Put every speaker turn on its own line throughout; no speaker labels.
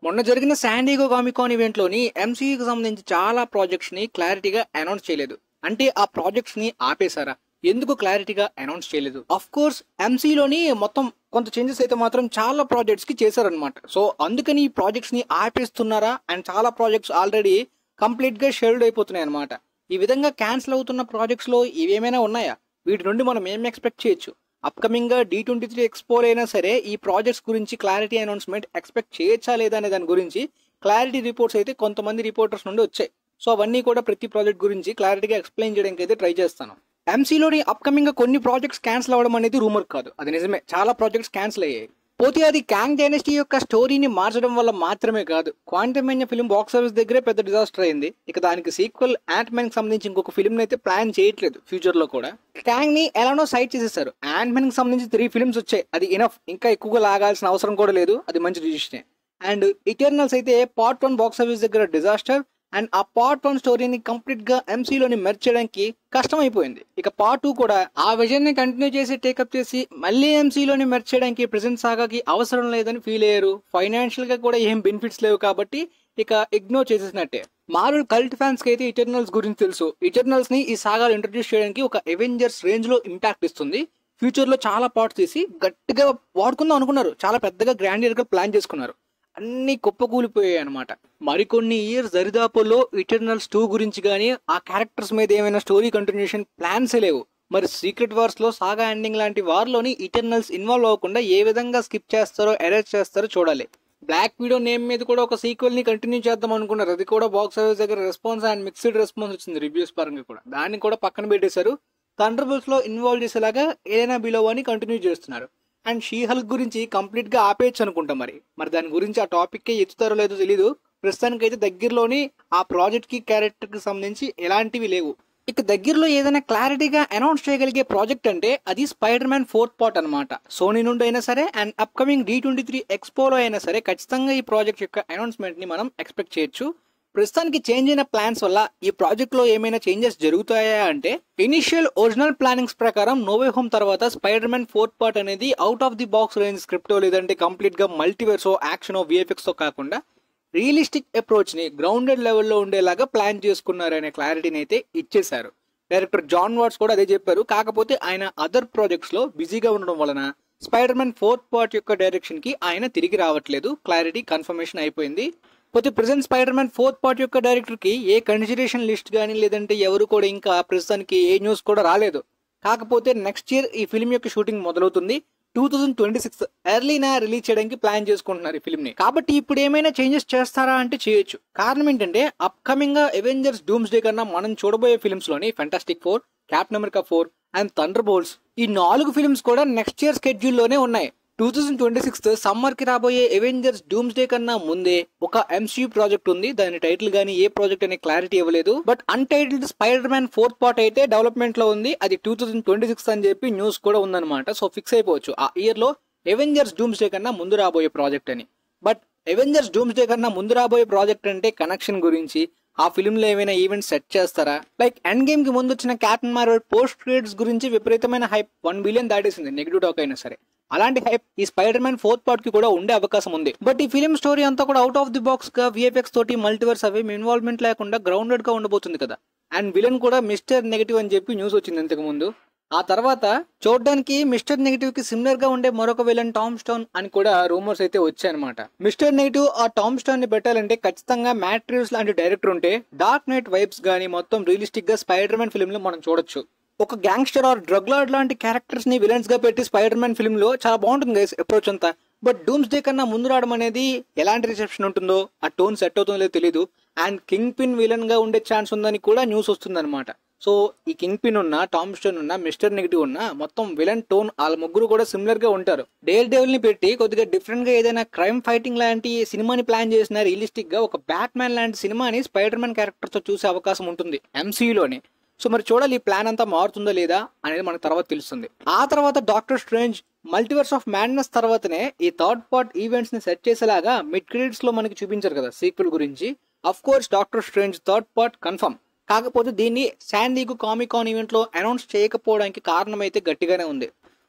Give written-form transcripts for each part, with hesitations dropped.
మొన్న జరిగిన San Diego comic కాన్ event లోని ఎంసీయూకి సంబంధించి చాలా ప్రాజెక్ట్స్ ని క్లారిటీగా అనౌన్స్ చేయలేదు. అంటే ఆ ప్రాజెక్ట్స్ ని ఆపేశారా? ఎందుకు క్లారిటీగా అనౌన్స్ చేయలేదు? అఫ్ కోర్స్ ఎంసీలోని మొత్తం కొంత చేంజెస్ అయితే మాత్రం చాలా ప్రాజెక్ట్స్ కి చేశారనమాట. సో అందుకని ఈ ప్రాజెక్ట్స్ ని ఆపేస్తున్నారా? అండ్ చాలా ప్రాజెక్ట్స్ ఆల్రెడీ కంప్లీట్ గా షెడ్యూల్ అయిపోతున్నాయి అనమాట. ఈ విధంగా క్యాన్సిల్ అవుతున్న ప్రాజెక్ట్స్ లో ఇవేమైనా ఉన్నాయా? వీటి నుండి మనం ఏం ఎక్స్పెక్ట్ చేయొచ్చు? అప్కమింగ్ గా D23 ఎక్స్పో అయినా సరే ఈ ప్రాజెక్ట్స్ గురించి క్లారిటీ అనౌన్స్మెంట్ ఎక్స్పెక్ట్ చేయొచ్చా లేదా అనే దాని గురించి క్లారిటీ రిపోర్ట్స్ అయితే కొంతమంది రిపోర్టర్స్ నుండి వచ్చాయి. సో అవన్నీ కూడా ప్రతి ప్రాజెక్ట్ గురించి క్లారిటీగా ఎక్స్ప్లెయిన్ చేయడానికి అయితే ట్రై చేస్తాను. ఎంసీలోని అప్కమింగ్ గా కొన్ని ప్రాజెక్ట్స్ క్యాన్సిల్ అవ్వడం అనేది రూమర్ కాదు, అది నిజమే. చాలా ప్రాజెక్ట్స్ క్యాన్సిల్ అయ్యాయి. పోతే అది కాంగ్ డైనస్టీ యొక్క స్టోరీని మార్చడం వల్ల మాత్రమే కాదు. క్వాంటమేనియా ఫిల్మ్ బాక్స్ ఆఫీస్ దగ్గరే పెద్ద డిజాస్టర్ అయింది. ఇక దానికి సీక్వెల్ యాంట్ మ్యాన్ కి సంబంధించి ఇంకొక ఫిల్మ్ అయితే ప్లాన్ చేయట్లేదు ఫ్యూచర్ లో కూడా. కాంగ్ ని ఎలానో సైడ్ చేసేసారు. యాంట్ మ్యాన్ కి సంబంధించి 3 ఫిల్మ్స్ వచ్చాయి, అది ఇనఫ్. ఇంకా ఎక్కువగా లాగాల్సిన అవసరం కూడా లేదు, అది మంచి డిసిషన్. అండ్ ఇటర్నల్స్ అయితే పార్ట్ 1 బాక్స్ ఆఫీస్ దగ్గర డిజాస్టర్. అండ్ ఆ పార్ట్ 1 స్టోరీని కంప్లీట్ గా ఎంసీలోని మెర్జ్ చేయడానికి కష్టం అయిపోయింది. ఇక పార్ట్ 2 కూడా ఆ విజన్ ని కంటిన్యూ చేసి టేకప్ చేసి మళ్ళీ ఎంసీలోని మెర్జ్ చేయడానికి ప్రెజెంట్ సాగాకి అవసరం లేదని ఫీల్ అయ్యారు. ఫైనాన్షియల్ గా కూడా ఏం బెనిఫిట్స్ లేవు కాబట్టి ఇక ఇగ్నోర్ చేసేసినట్టే. మార్వెల్ కల్ట్ ఫ్యాన్స్ కి అయితే ఇటర్నల్స్ గురించి తెలుసు. ఇటర్నల్స్ ని ఈ సాగాలు ఇంట్రడ్యూస్ చేయడానికి ఒక అవెంజర్స్ రేంజ్ లో ఇంపాక్ట్ ఇస్తుంది. ఫ్యూచర్ లో చాలా పార్ట్స్ తీసి గట్టిగా వాడుకుందాం అనుకున్నారు. చాలా పెద్దగా గ్రాండియర్ గా ప్లాన్ చేసుకున్నారు. అన్ని కుప్పకూలిపోయాయి అనమాట. మరికొన్ని ఇయర్స్ దరిదాపుల్లో ఇటర్నల్స్ 2 గురించి కానీ ఆ క్యారెక్టర్స్ మీద ఏమైనా స్టోరీ కంటిన్యూషన్ ప్లాన్సే లేవు. మరి సీక్రెట్ వార్స్ లో సాగా ఎండింగ్ లాంటి వార్లోని ఇటర్నల్స్ ఇన్వాల్వ్ అవ్వకుండా ఏ విధంగా స్కిప్ చేస్తారో ఎరేజ్ చేస్తారో చూడాలి. బ్లాక్ వీడో నేమ్ మీద కూడా ఒక సీక్వెల్ ని కంటిన్యూ చేద్దాం అనుకున్నారు. అది కూడా బాక్స్ ఆఫీస్ దగ్గర రెస్పాన్స్ అండ్ మిక్స్డ్ రెస్పాన్స్ వచ్చింది రివ్యూస్ పరంగా కూడా. దాన్ని కూడా పక్కన పెట్టేశారు. థండర్బోల్ట్స్ లో ఇన్వాల్వ్ చేసేలాగా ఏదైనా బిలో అని కంటిన్యూ చేస్తున్నారు. అండ్ షీ హల్క్ గురించి కంప్లీట్ గా ఆపేయచ్చు అనుకుంటాం. మరి దాని గురించి ఆ టాపిక్ ఎత్తుతారో లేదో తెలీదు. ప్రస్తుతానికైతే దగ్గరలోని ఆ ప్రాజెక్ట్ కి క్యారెక్టర్ కి సంబంధించి ఎలాంటివి లేవు. ఇక దగ్గరలో ఏదైనా క్లారిటీగా అనౌన్స్ చేయగలిగే ప్రాజెక్ట్ అంటే అది స్పైడర్ మ్యాన్ 4th పార్ట్ అనమాట. సోనీ నుండి అయినా సరే అండ్ అప్కమింగ్ D23 ఎక్స్పోలో అయినా సరే ఖచ్చితంగా ఈ ప్రాజెక్ట్ యొక్క అనౌన్స్మెంట్ ని మనం ఎక్స్పెక్ట్ చేయొచ్చు. ప్రస్తుతానికి చేంజ్ అయిన ప్లాన్స్ వల్ల ఈ ప్రాజెక్ట్ లో ఏమైనా చేంజెస్ జరుగుతాయా అంటే, ఇనిషియల్ ఒరిజినల్ ప్లానింగ్స్ ప్రకారం నోవే హోమ్ తర్వాత స్పైడర్ మ్యాన్ 4th పార్ట్ అనేది out of the box range స్క్రిప్టో లేదంటే కంప్లీట్ గా మల్టీవర్సో యాక్షనో విఎఫ్ఎక్స్ తో కాకుండా రియలిస్టిక్ అప్రోచ్ ని గ్రౌండెడ్ లెవెల్లో ఉండేలాగా ప్లాన్ చేసుకున్నారనే క్లారిటీని అయితే ఇచ్చేశారు. డైరెక్టర్ జాన్ వాట్స్ కూడా అదే చెప్పారు. కాకపోతే ఆయన అదర్ ప్రాజెక్ట్స్ లో బిజీగా ఉండడం వలన స్పైడర్ మ్యాన్ 4th పార్ట్ యొక్క డైరెక్షన్ కి ఆయన తిరిగి రావట్లేదు. క్లారిటీ కన్ఫర్మేషన్ అయిపోయింది. పోతే present Spider Man 4th part యొక్క డైరెక్టర్ కి ఏ కన్సిడరేషన్ లిస్ట్ కానీ లేదంటే ఎవరు కూడా ఇంకా ప్రస్తుతానికి ఏ న్యూస్ కూడా రాలేదు. కాకపోతే నెక్స్ట్ ఇయర్ ఈ ఫిల్మ్ యొక్క షూటింగ్ మొదలవుతుంది. 2026 ఎర్లీనా రిలీజ్ చేయడానికి ప్లాన్ చేసుకుంటున్నారు ఈ ఫిల్మ్ ని. కాబట్టి ఇప్పుడు ఏమైనా చేంజెస్ చేస్తారా అంటే చేయొచ్చు. కారణం ఏంటంటే అప్కమింగ్ అవెంజర్స్ డూమ్స్డే కన్నా మనం చూడబోయే ఫిల్మ్స్ లోని Fantastic 4, Captain America 4 and Thunderbolts ఈ 4 ఫిల్మ్స్ కూడా నెక్స్ట్ ఇయర్ స్కెడ్యూల్ లోనే ఉన్నాయి. 2026 సమ్మర్ కి రాబోయే అవెంజర్స్ డూమ్స్డే కన్నా ముందే ఒక ఎంసీయూ ప్రాజెక్ట్ ఉంది. దాని టైటిల్ గానీ ఏ ప్రాజెక్ట్ అనే క్లారిటీ ఇవ్వలేదు. But untitled Spider Man 4th part అయితే డెవలప్మెంట్ లో ఉంది. అది 2026 అని చెప్పి న్యూస్ కూడా ఉందన్నమాట. సో ఫిక్స్ అయిపోవచ్చు ఆ ఇయర్ లో అవెంజర్స్ డూమ్స్డే కన్నా ముందు రాబోయే ప్రాజెక్ట్ అని. బట్ అవెంజర్స్ డూమ్స్డే కన్నా ముందు రాబోయే ప్రాజెక్ట్ అంటే కనెక్షన్ గురించి ఆ ఫిల్మ్ లో ఏమైనా ఈవెంట్ సెట్ చేస్తారా? లైక్ ఎండ్ గేమ్ కి ముందు వచ్చిన క్యాప్టెన్ మార్వెల్ పోస్ట్ క్రెడిట్స్ గురించి విపరీతమైన హైప్ 1 బిలియన్ దాటేసింది, నెగిటివ్ టాక్ అయినా సరే. అలాంటి హైప్ ఈ స్పైడర్ మ్యాన్ 4th పార్ట్ కి కూడా ఉండే అవకాశం ఉంది. బట్ ఈ ఫిలిం స్టోరీ అంతా కూడా అవుట్ ఆఫ్ ది బాక్స్ గా విఎఫ్ఎక్స్ తోటి మల్టీవర్స్ అవి ఇన్వాల్వ్మెంట్ లేకుండా గ్రౌండెడ్ గా ఉండబోతుంది కదా. అండ్ విలన్ కూడా మిస్టర్ నెగిటివ్ అని చెప్పి న్యూస్ వచ్చింది ఇంతకు ముందు. ఆ తర్వాత చూడడానికి మిస్టర్ నెగిటివ్ కి సిమిలర్ గా ఉండే మరొక విలన్ టామ్ స్టోన్ అని కూడా రూమర్స్ అయితే వచ్చాయన్నమాట. మిస్టర్ నెగిటివ్ ఆ టామ్ స్టోన్ ని పెట్టాలంటే ఖచ్చితంగా మ్యాట్ రీవ్స్ లాంటి డైరెక్టర్ ఉంటే డార్క్ నైట్ వైబ్స్ గానీ మొత్తం రియలిస్టిక్ గా స్పైడర్ మ్యాన్ ఫిల్మ్ లో మనం చూడొచ్చు. ఒక గ్యాంగ్స్టర్ ఆర్ డ్రగ్ లార్డ్ లాంటి క్యారెక్టర్స్ ని విలన్స్ గా పెట్టి స్పైడర్ మ్యాన్ ఫిల్మ్ లో చాలా బాగుంటుంది గైస్ అప్రోచ్ అంతా. బట్ డూమ్స్డే కన్నా ముందు రావడం అనేది ఎలాంటి రిసెప్షన్ ఉంటుందో, ఆ టోన్ సెట్ అవుతుందో లేదో తెలియదు. అండ్ కింగ్ పిన్ విలన్ గా ఉండే ఛాన్స్ ఉందని కూడా న్యూస్ వస్తుంది అనమాట. సో ఈ కింగ్ పిన్ ఉన్న, టామ్ స్టోన్ ఉన్న, మిస్టర్ నెగిటివ్ ఉన్న మొత్తం విలన్ టోన్ వాళ్ళ ముగ్గురు కూడా సిమిలర్ గా ఉంటారు. డేర్ డెవిల్ ని పెట్టి కొద్దిగా డిఫరెంట్ గా ఏదైనా క్రైమ్ ఫైటింగ్ లాంటి సినిమాని ప్లాన్ చేసిన రియలిస్టిక్ గా ఒక బ్యాట్ మ్యాన్ లాంటి సినిమాని స్పైడర్ మ్యాన్ క్యారెక్టర్ తో చూసే అవకాశం ఉంటుంది ఎంసీయూలోని. సో మరి చూడాలి ఈ ప్లాన్ అంతా మారుతుందా లేదా అనేది మనకు తర్వాత తెలుస్తుంది. ఆ తర్వాత Doctor Strange Multiverse of Madness తర్వాతనే ఈ 3rd పార్ట్ ఈవెంట్స్ ని సెట్ చేసేలాగా మిడ్ క్రెడిట్స్ లో మనకి చూపించారు కదా సీక్వెల్ గురించి. Of course Doctor Strange 3rd part confirm. కాకపోతే దీన్ని శాన్ డియేగో కామిక్ కాన్ ఈవెంట్ లో అనౌన్స్ చేయకపోవడానికి కారణం అయితే గట్టిగానే ఉంది.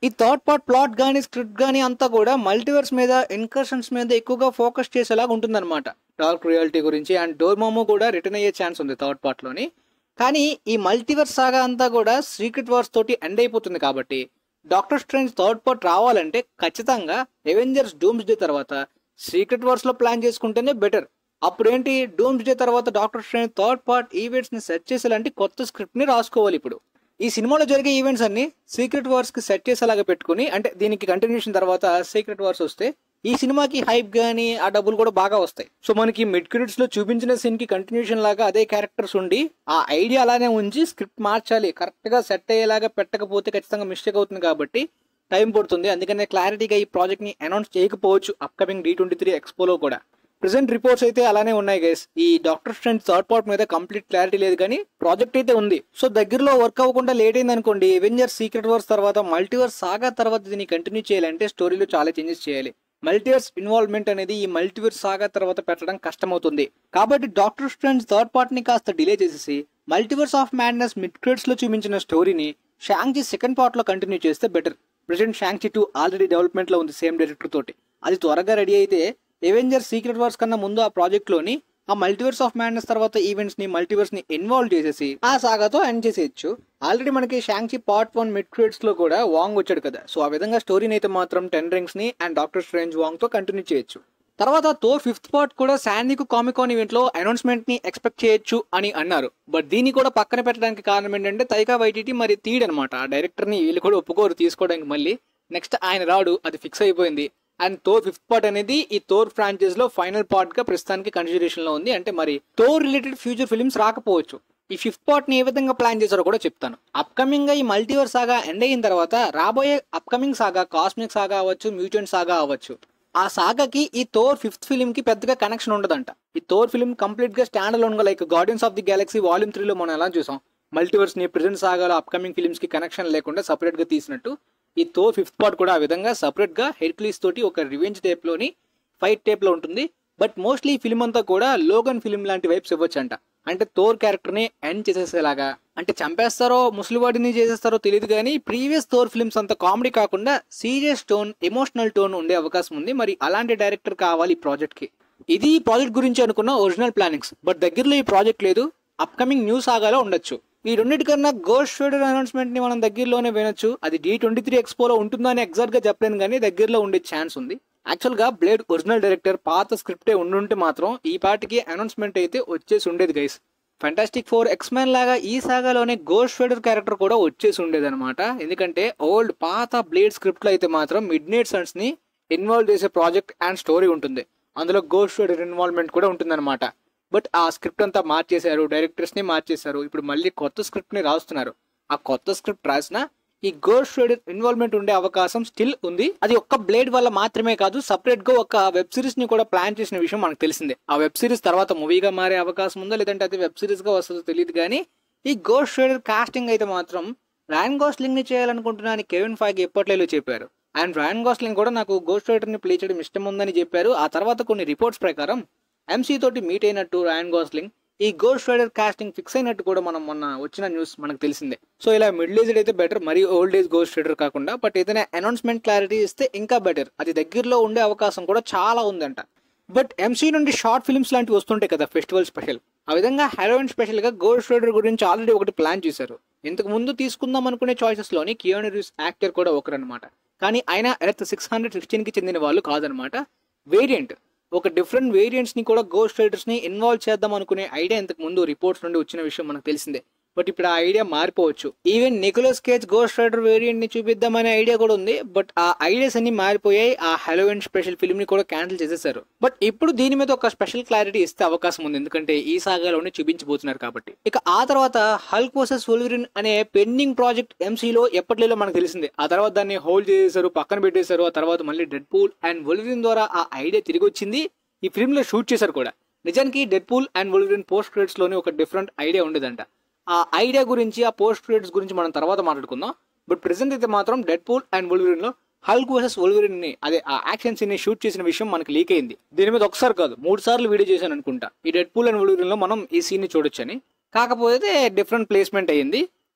ఈ థర్డ్ పార్ట్ ప్లాట్ కానీ స్క్రిప్ట్ కానీ అంతా కూడా మల్టీవర్స్ మీద ఇన్కర్షన్స్ మీద ఎక్కువగా ఫోకస్ చేసేలాగా ఉంటుందన్నమాట. డార్క్ రియాలిటీ గురించి అండ్ డోర్మామో కూడా రిటర్న్ అయ్యే ఛాన్స్ ఉంది థర్డ్ పార్ట్లోని. కానీ ఈ మల్టీవర్స్ సాగా అంతా కూడా సీక్రెట్ వార్స్ తోటి ఎండ్ అయిపోతుంది కాబట్టి డాక్టర్ స్ట్రేంజ్ థర్డ్ పార్ట్ రావాలంటే ఖచ్చితంగా అవెంజర్స్ డూమ్స్ డే తర్వాత సీక్రెట్ వార్స్ లో ప్లాన్ చేసుకుంటేనే బెటర్. అప్పుడేంటి డూమ్స్ డే తర్వాత Doctor Strange third part events ని సెట్ చేసేలాంటి కొత్త స్క్రిప్ట్ ని రాసుకోవాలి. ఇప్పుడు ఈ సినిమాలో జరిగే ఈవెంట్స్ అన్ని సీక్రెట్ వార్స్ కి సెట్ చేసేలాగా పెట్టుకుని, అంటే దీనికి కంటిన్యూషన్ తర్వాత సీక్రెట్ వార్స్ వస్తే ఈ సినిమాకి హైప్ గానీ ఆ డబ్బులు కూడా బాగా వస్తాయి. సో మనకి మిడ్ క్రెడిట్స్ లో చూపించిన సీన్ కి కంటిన్యూషన్ లాగా అదే క్యారెక్టర్స్ ఉండి ఆ ఐడియా అలానే ఉంచి స్క్రిప్ట్ మార్చాలి. కరెక్ట్ గా సెట్ అయ్యేలాగా పెట్టకపోతే ఖచ్చితంగా మిస్టేక్ అవుతుంది కాబట్టి టైం పడుతుంది. అందుకనే క్లారిటీగా ఈ ప్రాజెక్ట్ ని అనౌన్స్ చేయకపోవచ్చు అప్కమింగ్ D23 ఎక్స్పోలో కూడా. ప్రెసెంట్ రిపోర్ట్స్ అయితే అలానే ఉన్నాయి గైస్. ఈ డాక్టర్ స్ట్రేంజ్ థర్డ్ పార్ట్ మీద కంప్లీట్ క్లారిటీ లేదు కానీ ప్రాజెక్ట్ అయితే ఉంది. సో దగ్గరలో వర్క్ అవ్వకుండా లేట్ అయింది అనుకోండి, అవెంజర్స్ సీక్రెట్ వార్స్ తర్వాత మల్టీవర్స్ సాగా తర్వాత దీన్ని కంటిన్యూ చేయాలంటే స్టోరీలో చాలా చేంజెస్ చేయాలి. మల్టీవర్స్ ఇన్వాల్వ్మెంట్ అనేది ఈ మల్టీవర్స్ సాగా తర్వాత పెట్టడం కష్టమవుతుంది. కాబట్టి డాక్టర్ స్ట్రేంజ్ థర్డ్ పార్ట్ ని కాస్త డిలే చేసేసి Multiverse of Madness mid credits లో చూపించిన స్టోరీని షాంగ్-చి సెకండ్ పార్ట్ లో కంటిన్యూ చేస్తే better. Present Shang Chi 2 already development లో ఉంది సేమ్ డైరెక్టర్ తోటి. అది త్వరగా రెడీ అయితే అవెంజర్స్ సీక్రెట్ వార్స్ కన్నా ముందు ఆ ప్రాజెక్ట్ లోని ఆ మల్టీవర్స్ ఆఫ్ మ్యాడ్నెస్ తర్వాత ఈవెంట్స్ ని మల్టీవర్స్ ని ఇన్వాల్వ్ చేసేసి ఆ సాగాతో ఎండ్ చేసేయచ్చు. ఆల్రెడీ మనకి షాంగ్-చి పార్ట్ 1 మిడ్ క్రెడిట్స్ లో కూడా వాంగ్ వచ్చాడు కదా. సో ఆ విధంగా స్టోరీని అయితే మాత్రం 10 రింగ్స్ ని అండ్ డాక్టర్ స్ట్రేంజ్ వాంగ్ తో కంటిన్యూ చేయొచ్చు. తర్వాత థోర్ 5th పార్ట్ కూడా శాండీకు కామికాన్ ఈవెంట్ లో అనౌన్స్మెంట్ ని ఎక్స్పెక్ట్ చేయొచ్చు అని అన్నారు. బట్ దీన్ని కూడా పక్కన పెట్టడానికి కారణం ఏంటంటే తైకా వైటిటి మరి తీయడనమాట. ఆ డైరెక్టర్ ని వీళ్ళు కూడా ఒప్పుకోరు తీసుకోవడానికి. మళ్ళీ నెక్స్ట్ ఆయన రాడు, అది ఫిక్స్ అయిపోయింది. అండ్ థోర్ 5th పార్ట్ అనేది ఈ థోర్ ఫ్రాంచైజ్ లో ఫైనల్ పార్ట్ గా ప్రస్తుతానికి కన్సిడరేషన్ లో ఉంది. అంటే మరి థోర్ రిలేటెడ్ ఫ్యూచర్ ఫిల్మ్స్ రాకపోవచ్చు. ఈ 5th పార్ట్ ని ఏ విధంగా ప్లాన్ చేశారో కూడా చెప్తాను. అప్కమింగ్ గా ఈ మల్టీవర్స్ సాగా ఎండ్ అయిన తర్వాత రాబోయే అప్కమింగ్ సాగా కాస్మిక్ సాగా అవ్వచ్చు, మ్యూటెంట్ సాగా అవ్వచ్చు. ఆ సాగాకి ఈ థోర్ 5th ఫిల్మ్ కి పెద్దగా కనెక్షన్ ఉండదంట. ఈ థోర్ ఫిల్మ్ కంప్లీట్ గా స్టాండ్ అలోన్ గా like Guardians of the Galaxy volume 3 లో మనం ఎలా చూసాం మల్టీవర్స్ ని ప్రెజెంట్ సాగాలో అప్కమింగ్ ఫిల్మ్స్ కి కనెక్షన్ లేకుండా సపరేట్ గా తీసినట్టు ఈ థోర్ 5th పార్ట్ కూడా ఆ విధంగా సపరేట్ గా హెర్క్యులీస్ తోటి ఒక రివెంజ్ టైప్ లోని ఫైట్ టైప్ లో ఉంటుంది. బట్ మోస్ట్లీ ఈ ఫిల్మ్ అంతా కూడా లోగన్ ఫిల్మ్ లాంటి వైబ్స్ ఇవ్వచ్చు అంట. అంటే థోర్ క్యారెక్టర్ ని ఎండ్ చేసేసేలాగా, అంటే చంపేస్తారో ముసలివాడిని చేసేస్తారో తెలియదు కానీ ప్రీవియస్ థోర్ ఫిల్మ్స్ అంత కామెడీ కాకుండా సీరియస్ టోన్, ఎమోషనల్ టోన్ ఉండే అవకాశం ఉంది. మరి అలాంటి డైరెక్టర్ కావాలి ఈ ప్రాజెక్ట్ కి. ఇది ఈ ప్రాజెక్ట్ గురించి అనుకున్న ఒరిజినల్ ప్లానింగ్స్. బట్ దగ్గరలో ఈ ప్రాజెక్ట్ లేదు, అప్కమింగ్ న్యూ సాగాలో ఉండొచ్చు. ఈ రెండింటికన్నా గోస్ట్ షోల్డర్ అనౌన్స్మెంట్ ని మనం దగ్గరలోనే వినొచ్చు. అది D23 ఎక్స్పోలో ఉంటుందా అని ఎగ్జాక్ట్ గా చెప్పలేను కానీ దగ్గరలో ఉండే ఛాన్స్ ఉంది. యాక్చువల్ గా బ్లేడ్ ఒరిజినల్ డైరెక్టర్ పాత స్క్రిప్టే ఉండుంటే మాత్రం ఈ పాటికి అనౌన్స్మెంట్ అయితే వచ్చేసి ఉండేది గైస్. ఫెంటాస్టిక్ 4 ఎక్స్మెన్ లాగా ఈ సాగాలోనే గోస్ట్ షోల్డర్ క్యారెక్టర్ కూడా వచ్చేసి ఉండేది అనమాట. ఎందుకంటే ఓల్డ్ పాత బ్లేడ్ స్క్రిప్ట్ లో అయితే మాత్రం మిడ్ నైట్ సన్స్ ని ఇన్వాల్వ్ చేసే ప్రాజెక్ట్ అండ్ స్టోరీ ఉంటుంది. అందులో గోస్ట్ షోల్డర్ ఇన్వాల్వ్మెంట్ కూడా ఉంటుందన్నమాట. బట్ ఆ స్క్రిప్ట్ అంతా మార్చేశారు, డైరెక్టర్స్ ని మార్చేశారు. ఇప్పుడు మళ్ళీ కొత్త స్క్రిప్ట్ ని రాస్తున్నారు. ఆ కొత్త స్క్రిప్ట్ రాసిన ఈ గోస్ట్ షోల్డర్ ఇన్వాల్వ్మెంట్ ఉండే అవకాశం స్టిల్ ఉంది. అది ఒక్క బ్లేడ్ వల్ల మాత్రమే కాదు, సపరేట్ గా ఒక వెబ్ సిరీస్ ని కూడా ప్లాన్ చేసిన విషయం మనకు తెలిసిందే. ఆ వెబ్ సిరీస్ తర్వాత మూవీగా మారే అవకాశం ఉందో లేదంటే అది వెబ్ సిరీస్ గా వస్తుందో తెలియదు కానీ ఈ గోస్ట్ షోల్డర్ కాస్టింగ్ అయితే మాత్రం రాయన్ గోస్లింగ్ ని చేయాలనుకుంటున్నా అని కెవిన్ ఫైగి ఎప్పట్లో చెప్పారు. అండ్ రాయన్ గోస్లింగ్ కూడా నాకు గోస్ట్ షోల్డర్ ని ప్లే చేయడం ఇష్టం ఉందని చెప్పారు. ఆ తర్వాత కొన్ని రిపోర్ట్స్ ప్రకారం MC తోటి మీట్ అయినట్టు రాయన్ గోస్లింగ్ ఈ గోస్ట్ షోల్డర్ కాస్టింగ్ ఫిక్స్ అయినట్టు కూడా మనం మొన్న వచ్చిన న్యూస్ మనకు తెలిసిందే. సో ఇలా మిడిల్ ఏజ్డ్ అయితే బెటర్, మరి ఓల్డ్ ఏజ్ గోస్ట్ షోల్డర్ కాకుండా. బట్ ఏదైనా అనౌన్స్మెంట్ క్లారిటీ ఇస్తే ఇంకా బెటర్. అది దగ్గరలో ఉండే అవకాశం కూడా చాలా ఉందంట. బట్ MC నుండి షార్ట్ ఫిల్మ్స్ లాంటివి వస్తుంటాయి కదా ఫెస్టివల్ స్పెషల్, ఆ విధంగా హలోవిన్ స్పెషల్ గా గోస్ట్ షోల్డర్ గురించి ఆల్రెడీ ఒకటి ప్లాన్ చేశారు. ఇంతకు ముందు తీసుకుందాం అనుకునే చాయిసెస్ లోని కియాను రీవ్స్ యాక్టర్ కూడా ఒకరనమాట. కానీ ఆయన ఎర్త్ 616 కి చెందిన వాళ్ళు కాదనమాట. వేరియంట్ ఒక డిఫరెంట్ వేరియంట్స్ ని కూడా గోస్ట్ రైడర్స్ ని ఇన్వాల్వ్ చేద్దాం అనుకునే ఐడియా ఇంతకు ముందు రిపోర్ట్స్ నుండి వచ్చిన విషయం మనకు తెలిసిందే. బట్ ఇప్పుడు ఆ ఐడియా మారిపోవచ్చు. Even Nicolas Cage Ghost Rider variant ని చూపిద్దామనే ఐడియా కూడా ఉంది. బట్ ఆ ఐడియాస్ అన్ని మారిపోయాయి. ఆ హలోవిన్ స్పెషల్ ఫిల్మ్ ని కూడా క్యాన్సిల్ చేసేసారు. బట్ ఇప్పుడు దీని మీద ఒక స్పెషల్ క్లారిటీ ఇస్తే అవకాశం ఉంది, ఎందుకంటే ఈ సాగాలోనే చూపించబోతున్నారు కాబట్టి. ఇక ఆ తర్వాత హల్క్ వర్సెస్ వోల్వరిన్ అనే పెండింగ్ ప్రాజెక్ట్ MCలో ఎప్పటిలో మనకు తెలిసిందే. ఆ తర్వాత దాన్ని హోల్డ్ చేసేసారు, పక్కన పెట్టేశారు. ఆ తర్వాత మళ్ళీ డెడ్ పూల్ అండ్ వోల్వరిన్ ద్వారా ఆ ఐడియా తిరిగి వచ్చింది. ఈ ఫిల్మ్ లో షూట్ చేశారు కూడా. నిజానికి Deadpool and Wolverine post credits లోనే ఒక డిఫరెంట్ ఐడియా ఉండేదంట. ఆ ఐడియా గురించి, ఆ పోస్ట్ క్రెడిట్స్ గురించి మనం తర్వాత మాట్లాడుకుందాం. బట్ ప్రెసెంట్ అయితే మాత్రం డెడ్ పూల్ అండ్ వోల్వరిన్ లో హల్క్ వర్సెస్ వోల్వరిన్ ని, అదే ఆ యాక్షన్ సీన్ ని షూట్ చేసిన విషయం మనకి లీక్ అయింది. దీని మీద ఒకసారి కాదు 3 సార్లు వీడియో చేశాను అనుకుంటా. ఈ డెడ్ పూల్ అండ్ వోల్వరిన్ లో మనం ఈ సీన్ ని చూడొచ్చని. కాకపోతే డిఫరెంట్ ప్లేస్మెంట్ అయ్యింది.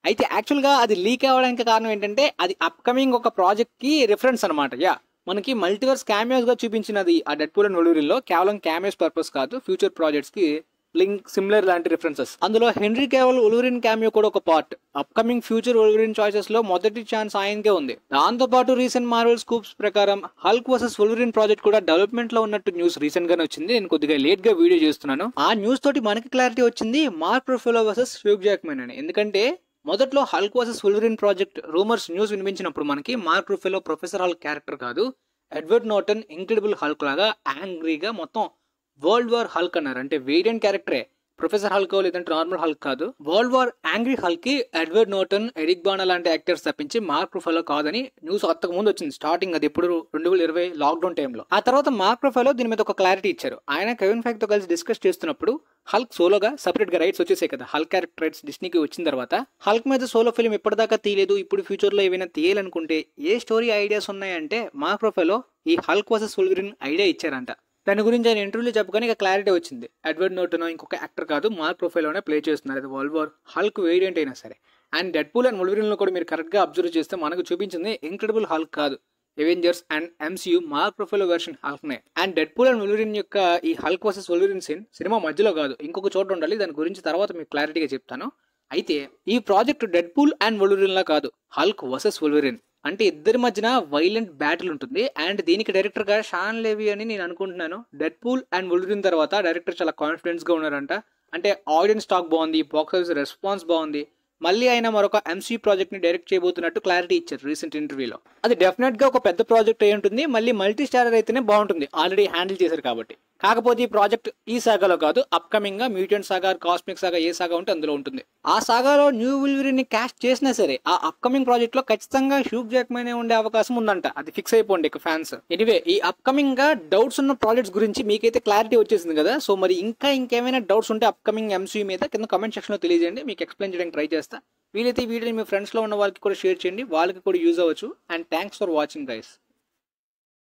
అయితే యాక్చువల్గా అది లీక్ అవ్వడానికి కారణం ఏంటంటే అది అప్కమింగ్ ఒక ప్రాజెక్ట్ కి రిఫరెన్స్ అనమాట. మనకి మల్టీవర్స్ క్యామియోస్ గా చూపించినది ఆ డెడ్పూల్ అండ్ వొల్వరిన్ లో కేవలం క్యామియోస్ పర్పస్ కాదు, ఫ్యూచర్ ప్రాజెక్ట్స్ కి లింక్ సిమిలర్ లాంటి రిఫరెన్సెస్. అందులో హెన్రీ కేవల్ వొల్వరిన్ క్యామియో కూడా ఒక part. Upcoming future Wolverine choices లో మొదటి ఛాన్స్ ఆయనకే ఉంది. దాంతో పాటు రీసెంట్ మార్వెల్ స్కూప్స్ ప్రకారం హల్క్ వర్సెస్ వొల్వరిన్ ప్రాజెక్ట్ కూడా డెవలప్మెంట్ లో ఉన్నట్టు న్యూస్ రీసెంట్ గానే వచ్చింది. నేను కొద్దిగా లేట్ గా వీడియో చేస్తున్నాను. ఆ న్యూస్ తోటి మనకి క్లారిటీ వచ్చింది Mark Ruffalo versus Hugh Jackman అని. ఎందుకంటే మొదట్లో Hulk versus Wolverine project rumours news వినిపించినప్పుడు మనకి Mark Ruffalo Professor Hulk character కాదు, ఎడ్వర్డ్ నార్టన్ ఇంక్రెడిబుల్ హల్క్ లాగా యాంగ్రీగా మొత్తం వరల్డ్ వార్ హల్క్ అన్నారు. అంటే వేరియంట్ క్యారెక్టరే, ప్రొఫెసర్ హల్క్ లేదంటే నార్మల్ హల్క్ కాదు. వరల్డ్ వార్ యాంగ్రీ హల్క్ కి ఎడ్వర్డ్ నార్టన్, ఎరిక్ బానా లాంటి యాక్టర్స్ తప్పించి మార్క్ రూఫెలో కాదని న్యూస్ అంతకు ముందు వచ్చింది స్టార్టింగ్. అది ఎప్పుడు 2020 లాక్డౌన్ టైంలో. ఆ తర్వాత మార్క్ రూఫెలో దీని మీద ఒక క్లారిటీ ఇచ్చారు. ఆయన కెవిన్ ఫైగ్ తో కలిసి డిస్కస్ చేస్తున్నప్పుడు హల్క్ సోలోగా సపరేట్ గా రైట్స్ వచ్చేసాయి కదా, హల్క్ క్యారెక్టర్ రైట్స్ డిస్నీకి వచ్చిన తర్వాత హల్క్ మీద సోలో ఫిల్మ్ ఇప్పటిదాకా తీయలేదు, ఇప్పుడు ఫ్యూచర్ లో ఏమైనా తీయాలనుకుంటే ఏ స్టోరీ ఐడియాస్ ఉన్నాయంటే మార్క్ రూఫెలో ఈ హల్క్ వర్సెస్ వొల్వరిన్ ఐడియా ఇచ్చారంట. దాని గురించి ఆయన ఇంటర్వ్యూలో చెప్పగానే ఇక క్లారిటీ వచ్చింది. ఎడ్వర్డ్ నార్టన్ ఇంకొక యాక్టర్ కాదు, మార్క్ రూఫెలోనే ప్లే చేస్తున్నారు. అది వరల్డ్ వార్ హల్క్ వేరియంట్ అయినా సరే. అండ్ డెడ్పూల్ అండ్ వొల్వరిన్ లో కూడా మీరు కరెక్ట్ గా అబ్జర్వ్ చేస్తే మనకు చూపించింది ఇంక్రెడిబుల్ హల్క్ కాదు, Avengers and MCU Mark Ruffalo version Hulk నే. అండ్ డెడ్పూల్ అండ్ వొల్వరిన్ యొక్క ఈ హల్క్ వర్సెస్ వొల్వరిన్ సీన్ సినిమా మధ్యలో కాదు, ఇంకొక చోట ఉండాలి. దాని గురించి తర్వాత మీకు క్లారిటీగా చెప్తాను. అయితే ఈ ప్రాజెక్ట్ డెడ్పూల్ అండ్ వొల్వరిన్ లా కాదు, హల్క్ వర్సెస్ వొల్వరిన్. అంటే ఇద్దరి మధ్యన వైలెంట్ బ్యాటిల్ ఉంటుంది. అండ్ దీనికి డైరెక్టర్ గా షాన్ లేవి అని నేను అనుకుంటున్నాను. డెడ్పూల్ అండ్ వొల్వరిన్ తర్వాత డైరెక్టర్ చాలా కాన్ఫిడెన్స్ గా ఉన్నారంట. అంటే ఆడియన్స్ టాక్ బాగుంది, బాక్స్ ఆఫీస్ రెస్పాన్స్ బాగుంది. మళ్ళీ ఆయన మరొక ఎంసీ ప్రాజెక్ట్ ని డైరెక్ట్ చేయబోతున్నట్టు క్లారిటీ ఇచ్చారు రీసెంట్ ఇంటర్వ్యూలో. అది డెఫినెట్ గా ఒక పెద్ద ప్రాజెక్ట్ అయి ఉంటుంది, మళ్ళీ మల్టీ స్టారర్ అయితేనే బాగుంటుంది, ఆల్రెడీ హ్యాండిల్ చేశారు కాబట్టి. కాకపోతే ఈ ప్రాజెక్ట్ ఈ సాగాలో కాదు, అప్కమింగ్ గా మ్యూటెంట్ సాగా, కాస్మిక్ సాగా ఏ సాగా ఉంటే అందులో ఉంటుంది. ఆ సాగాలో న్యూ వొల్వరిన్ ని క్యాస్ట్ చేసినా సరే ఆ అప్కమింగ్ ప్రాజెక్ట్ లో ఖచ్చితంగా హ్యూగ్ జాక్మన్ ఉండే అవకాశం ఉందంట. అది ఫిక్స్ అయిపోండి ఇక ఫ్యాన్స్. ఎనివే ఈ అప్కమింగ్ గా డౌట్స్ ఉన్న ప్రాజెక్ట్స్ గురించి మీకైతే క్లారిటీ వచ్చేసింది కదా. సో మరి ఇంకేమైనా డౌట్స్ ఉంటే అప్కమింగ్ ఎంసీ మీద కింద కమెంట్ సెక్షన్ లో తెలియజేయండి, మీకు ఎక్స్ప్లెయిన్ చేయడానికి ట్రై చేస్తా. వీలైతే ఈ వీడియోని మీ ఫ్రెండ్స్ లో ఉన్న వాళ్ళకి కూడా షేర్ చేయండి, వాళ్ళకి కూడా యూజ్ అవ్వచ్చు. And thanks for watching guys.